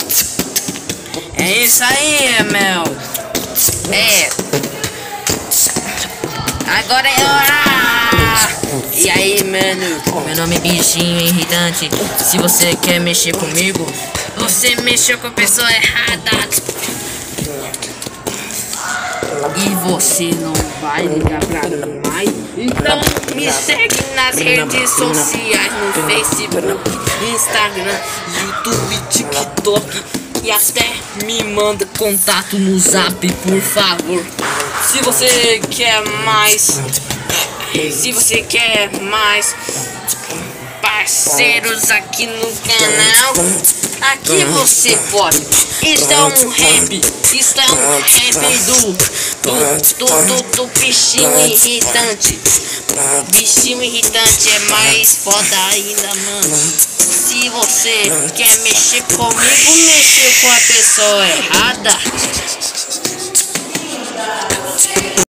É isso aí, meu. É. Agora é hora. E aí, mano? Meu nome é Bichinho Irritante. Se você quer mexer comigo, você mexeu com a pessoa errada. E você não vai ligar pra mim mais? Então me segue nas redes sociais, no Facebook, Instagram, YouTube, TikTok. E até me manda contato no Zap, por favor. Se você quer mais parceiros aqui no canal, aqui você pode. Isso é um rap, do Bichinho Irritante. Bichinho Irritante é mais foda ainda, mano. Se você quer mexer comigo, mexer com a pessoa errada.